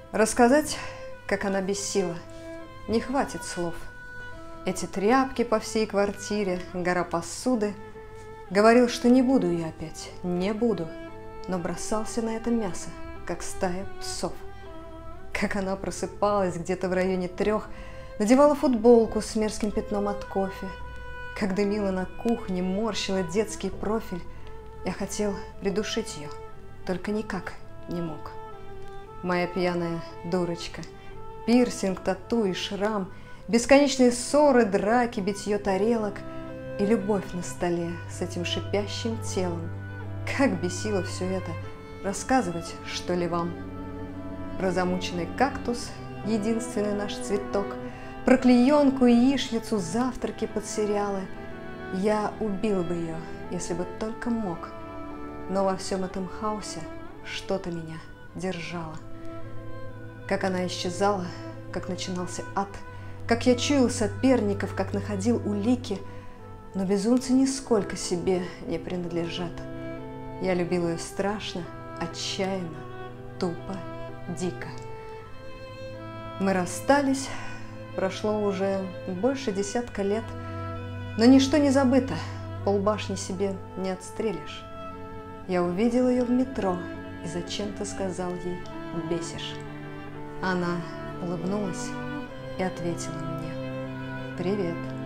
Рассказать, как она бесила, не хватит слов. Эти тряпки по всей квартире, гора посуды. Говорил, что не буду я опять, не буду, но бросался на это мясо, как стая псов. Как она просыпалась где-то в районе 3, надевала футболку с мерзким пятном от кофе, как дымила на кухне, морщила детский профиль. Я хотел придушить ее, только никак не мог. Моя пьяная дурочка, пирсинг, тату и шрам, бесконечные ссоры, драки, битье тарелок и любовь на столе с этим шипящим телом. Как бесило все это, рассказывать, что ли, вам? Про замученный кактус, единственный наш цветок, про клеенку и яичницу, завтраки под сериалы. Я убил бы ее, если бы только мог, но во всем этом хаосе что-то меня держало. Как она исчезала, как начинался ад, как я чуял соперников, как находил улики, но безумцы нисколько себе не принадлежат. Я любил ее страшно, отчаянно, тупо, дико. Мы расстались, прошло уже больше 10 лет, но ничто не забыто, полбашни себе не отстрелишь. Я увидел ее в метро и зачем-то сказал ей: «Бесишь». Она улыбнулась и ответила мне: «Привет».